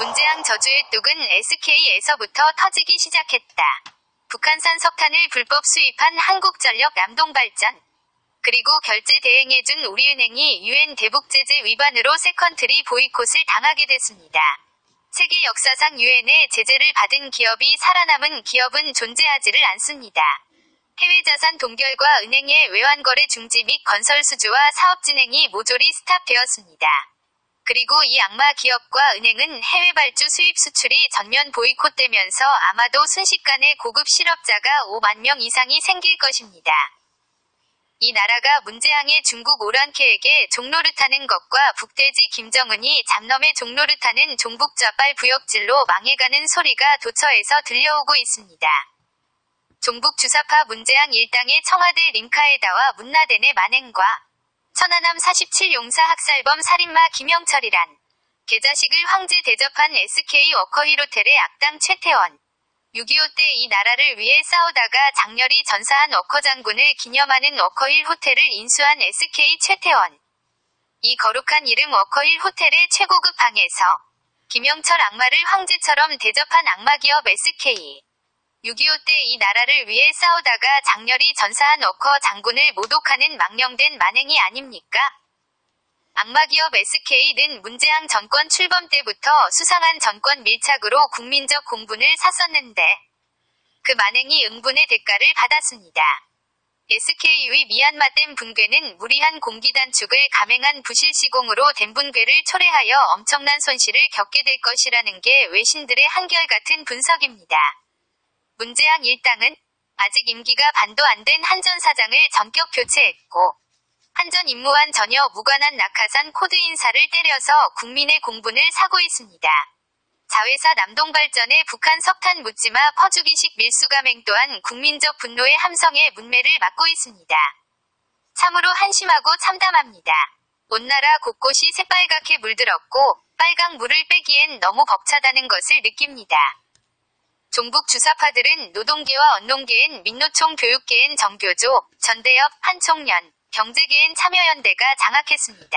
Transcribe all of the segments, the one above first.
문재앙 저주의 뚝은 SK에서부터 터지기 시작했다. 북한산 석탄을 불법 수입한 한국전력 남동발전. 그리고 결제 대행해준 우리은행이 UN 대북 제재 위반으로 세컨트리 보이콧을 당하게 됐습니다. 세계 역사상 유엔의 제재를 받은 기업이 살아남은 기업은 존재하지를 않습니다. 해외자산 동결과 은행의 외환거래 중지 및 건설 수주와 사업 진행이 모조리 스탑되었습니다. 그리고 이 악마 기업과 은행은 해외 발주 수입 수출이 전면 보이콧되면서 아마도 순식간에 고급 실업자가 5만 명 이상이 생길 것입니다. 이 나라가 문재앙의 중국 오랑캐에게 종노릇하는 것과 북돼지 김정은이 잡놈의 종노릇하는 종북좌빨 부역질로 망해가는 소리가 도처에서 들려오고 있습니다. 종북 주사파 문재앙 일당의 청와대 림카에다와 문나덴의 만행과 천안함 47 용사 학살범 살인마 김영철이란 개자식을 황제 대접한 SK 워커힐 호텔의 악당 최태원. 6.25 때 이 나라를 위해 싸우다가 장렬히 전사한 워커 장군을 기념하는 워커힐 호텔을 인수한 SK 최태원. 이 거룩한 이름 워커힐 호텔의 최고급 방에서 김영철 악마를 황제처럼 대접한 악마기업 SK. 6.25 때 이 나라를 위해 싸우다가 장렬히 전사한 워커 장군을 모독하는 망령된 만행이 아닙니까? 악마기업 SK는 문재앙 정권 출범 때부터 수상한 정권 밀착으로 국민적 공분을 샀었는데 그 만행이 응분의 대가를 받았습니다. SK의 미얀마댐 붕괴는 무리한 공기 단축을 감행한 부실 시공으로 댐 붕괴를 초래하여 엄청난 손실을 겪게 될 것이라는 게 외신들의 한결같은 분석입니다. 문재앙 일당은 아직 임기가 반도 안 된 한전 사장을 전격 교체했고 한전 임무와는 전혀 무관한 낙하산 코드 인사를 때려서 국민의 공분을 사고 있습니다. 자회사 남동발전의 북한 석탄 묻지마 퍼주기식 밀수감행 또한 국민적 분노의 함성의 문매를 맞고 있습니다. 참으로 한심하고 참담합니다. 온 나라 곳곳이 새빨갛게 물들었고 빨강 물을 빼기엔 너무 벅차다는 것을 느낍니다. 종북 주사파들은 노동계와 언론계엔 민노총, 교육계엔 정교조, 전대협, 한총련, 경제계엔 참여연대가 장악했습니다.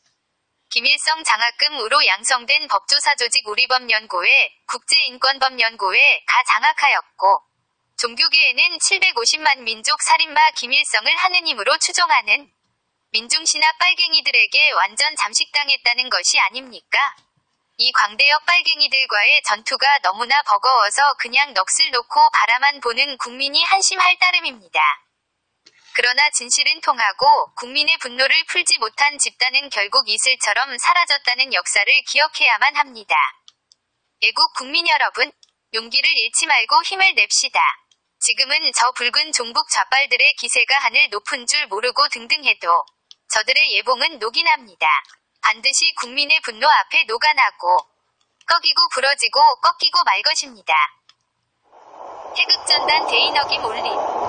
김일성 장학금으로 양성된 법조사조직 우리법연구회, 국제인권법연구회가 장악하였고 종교계에는 750만 민족 살인마 김일성을 하느님으로 추종하는 민중신화 빨갱이들에게 완전 잠식당했다는 것이 아닙니까? 이 광대역 빨갱이들과의 전투가 너무나 버거워서 그냥 넋을 놓고 바라만 보는 국민이 한심할 따름입니다. 그러나 진실은 통하고 국민의 분노를 풀지 못한 집단은 결국 이슬처럼 사라졌다는 역사를 기억해야만 합니다. 애국 국민 여러분, 용기를 잃지 말고 힘을 냅시다. 지금은 저 붉은 종북 좌빨들의 기세가 하늘 높은 줄 모르고 등등해도 저들의 예봉은 녹이 납니다. 반드시 국민의 분노 앞에 녹아나고 꺾이고 부러지고 꺾이고 말 것입니다. 태극전단 대인어김 올림.